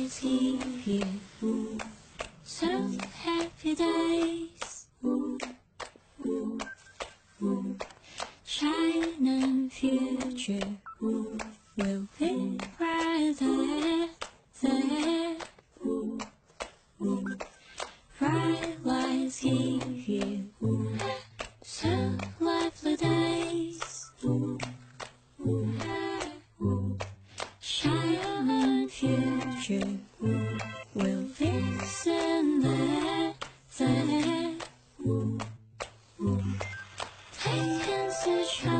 Fireflies give you some happy days. Shining future will be right there. Fireflies give you some lovely days. Shining future will be soon there. Take hands to try.